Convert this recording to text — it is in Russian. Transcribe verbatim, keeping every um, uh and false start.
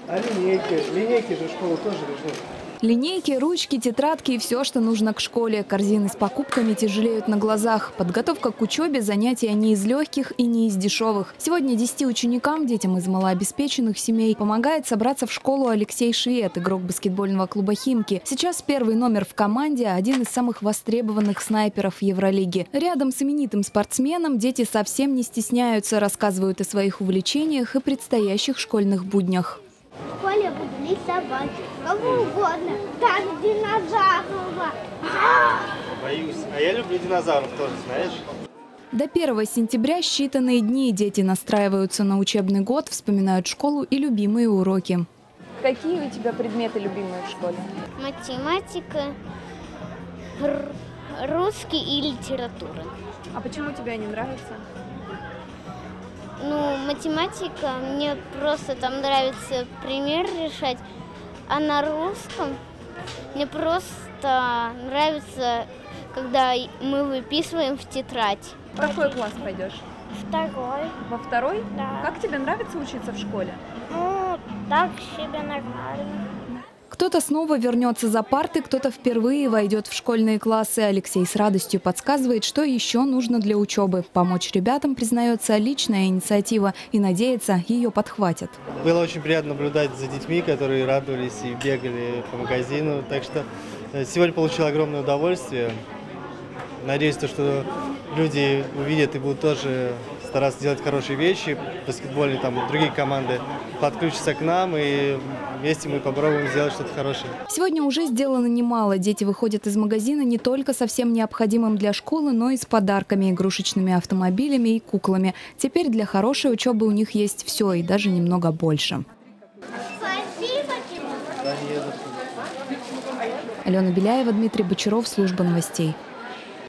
А линейки? Линейки же в школу тоже лежат. Линейки, ручки, тетрадки и все, что нужно к школе. Корзины с покупками тяжелеют на глазах. Подготовка к учебе – занятия не из легких и не из дешевых. Сегодня десяти ученикам, детям из малообеспеченных семей, помогает собраться в школу Алексей Швед, игрок баскетбольного клуба «Химки». Сейчас первый номер в команде – один из самых востребованных снайперов Евролиги. Рядом с именитым спортсменом дети совсем не стесняются, рассказывают о своих увлечениях и предстоящих школьных буднях. В школе буду рисовать, кого угодно, так динозавров. Боюсь. А я люблю динозавров тоже, знаешь? До первого сентября считанные дни дети настраиваются на учебный год, вспоминают школу и любимые уроки. Какие у тебя предметы любимые в школе? Математика, русский и литература. А почему тебе они нравятся? Ну, математика, мне просто там нравится пример решать, а на русском мне просто нравится, когда мы выписываем в тетрадь. В какой класс пойдешь? Второй. Во второй? Да. Как тебе нравится учиться в школе? Ну, так себе нормально. Кто-то снова вернется за парты, кто-то впервые войдет в школьные классы. Алексей с радостью подсказывает, что еще нужно для учебы. Помочь ребятам, признается, личная инициатива и надеется, ее подхватят. Было очень приятно наблюдать за детьми, которые радовались и бегали по магазину. Так что сегодня получил огромное удовольствие. Надеюсь, что люди увидят и будут тоже стараться делать хорошие вещи. Баскетбольные, там, другие команды подключатся к нам, и вместе мы попробуем сделать что-то хорошее. Сегодня уже сделано немало. Дети выходят из магазина не только со всем необходимым для школы, но и с подарками, игрушечными автомобилями и куклами. Теперь для хорошей учебы у них есть все и даже немного больше. Спасибо тебе. Алена Беляева, Дмитрий Бочаров, служба новостей.